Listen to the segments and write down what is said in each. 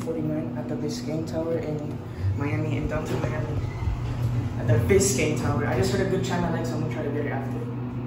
$49 at the Vizcayne Tower in Miami, in downtown Miami. At the Vizcayne Tower. I just heard a good channel I like, so I'm gonna try to get it after.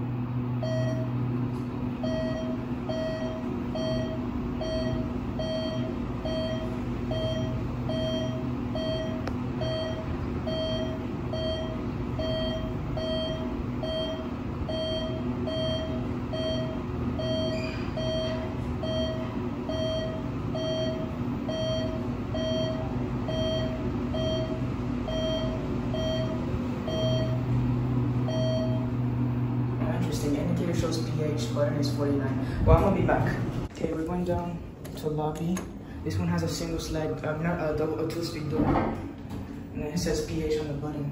Indicator shows pH, but it is 49. Well, I'm gonna be back. Okay, we're going down to lobby. This one has a single slide, not a two-speed door, and it says pH on the button.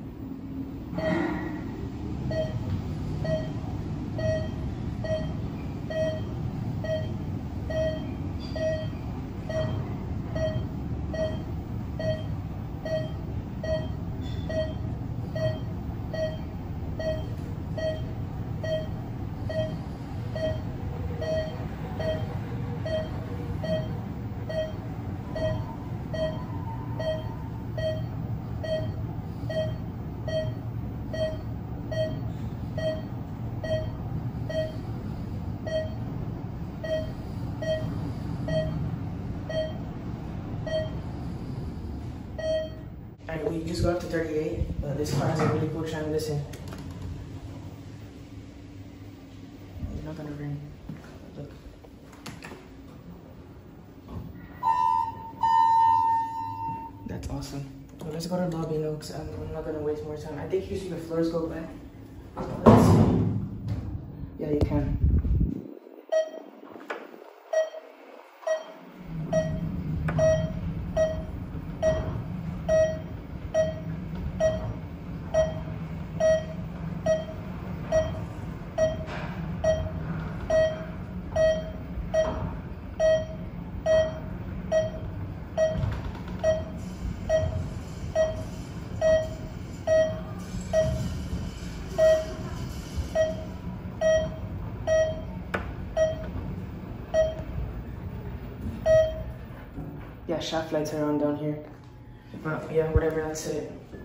Alright, we just got up to 38, but this car has a really cool transition. It's not gonna ring. Look. That's awesome. So let's go to the lobby now, because I'm not gonna waste more time. I think you see the floors go back. So let's see. Yeah, you can. Yeah, shaft lights are on down here. But yeah, whatever, that's it.